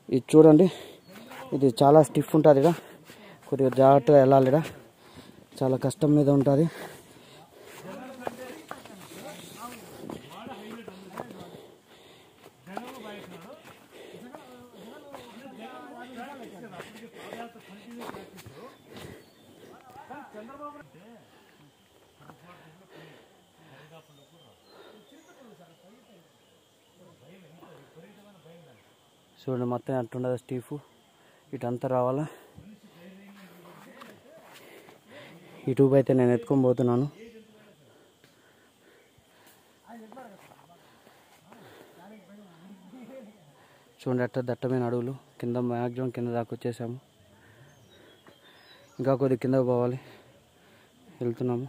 ఇది చూడండి, ఇది చాలా స్టిఫ్ ఉంటుంది. ఇక్కడ కొద్దిగా జాగ్రత్తగా వెళ్ళాలి. ఇక్కడ చాలా కష్టం మీద ఉంటుంది. చూడండి మొత్తం అట్టుండదు స్టీఫ్. ఇటంతా రావాలా. ఈ ట్యూబ్ అయితే నేను ఎత్తుకొని పోతున్నాను. చూడండి అట్ట దట్టమైన అడవులు. కింద మ్యాక్సిమం కింద దాకా వచ్చేసాము. ఇంకా కొద్దిగా కిందకు పోవాలి. వెళ్తున్నాము.